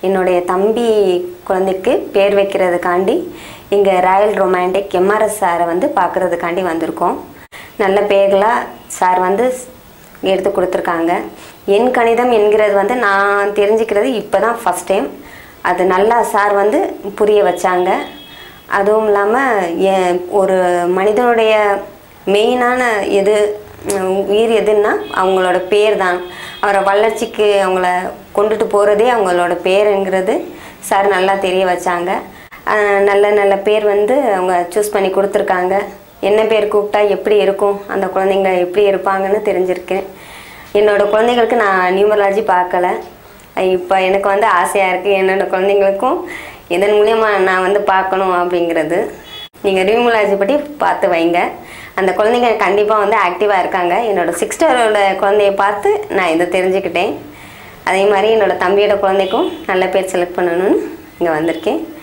என்னுடைய தம்பி குழந்தைக்கு பேர் வைக்கிறதுக்காண்டி இங்கே ராயல் ரொமான்டிக் எம்ஆர்எஸ் சாரை வந்து பார்க்குறதுக்காண்டி வந்திருக்கோம். நல்ல பேர்களாக சார் வந்து எடுத்து கொடுத்துருக்காங்க. எண் கணிதம் என்கிறது வந்து நான் தெரிஞ்சுக்கிறது இப்போ தான் ஃபஸ்ட் டைம். அது நல்லா சார் வந்து புரிய வச்சாங்க. அதுவும் இல்லாமல் ஒரு மனிதனுடைய மெயினான உயிர் எதுன்னா அவங்களோட பேர் தான். அவரை வளர்ச்சிக்கு அவங்கள கொண்டுட்டு போகிறதே அவங்களோட பேருங்கிறது சார் நல்லா தெரிய வச்சாங்க. நல்ல நல்ல பேர் வந்து அவங்க சூஸ் பண்ணி கொடுத்துருக்காங்க. என்ன பேர் கூப்பிட்டா எப்படி இருக்கும், அந்த குழந்தைங்க எப்படி இருப்பாங்கன்னு தெரிஞ்சிருக்கேன். என்னோடய குழந்தைங்களுக்கு நான் நியூமராலஜி பார்க்கல. இப்போ எனக்கு வந்து ஆசையாக இருக்குது என்னோடய குழந்தைங்களுக்கும் இதன் மூலியமாக நான் வந்து பார்க்கணும் அப்படிங்கிறது. நீங்கள் நியூமராலஜி பற்றி பார்த்து வைங்க. அந்த குழந்தைங்க கண்டிப்பாக வந்து ஆக்டிவாக இருக்காங்க. என்னோடய சிஸ்டரோட குழந்தைய பார்த்து நான் இதை தெரிஞ்சுக்கிட்டேன். அதே மாதிரி என்னோடய தம்பியோட குழந்தைக்கும் நல்ல பேர் செலக்ட் பண்ணணும்னு இங்கே வந்திருக்கேன்.